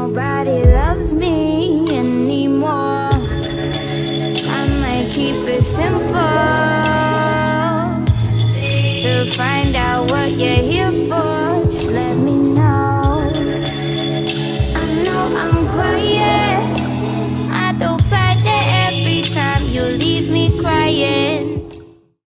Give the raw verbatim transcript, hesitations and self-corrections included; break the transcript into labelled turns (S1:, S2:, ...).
S1: nobody loves me anymore. I might keep it simple to find out what you're